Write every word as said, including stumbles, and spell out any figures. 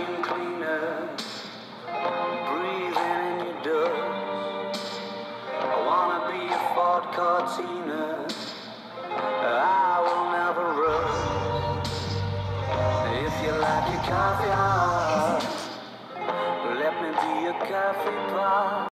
vacuum cleaner, breathing in your dust. I wanna be a Ford Cortina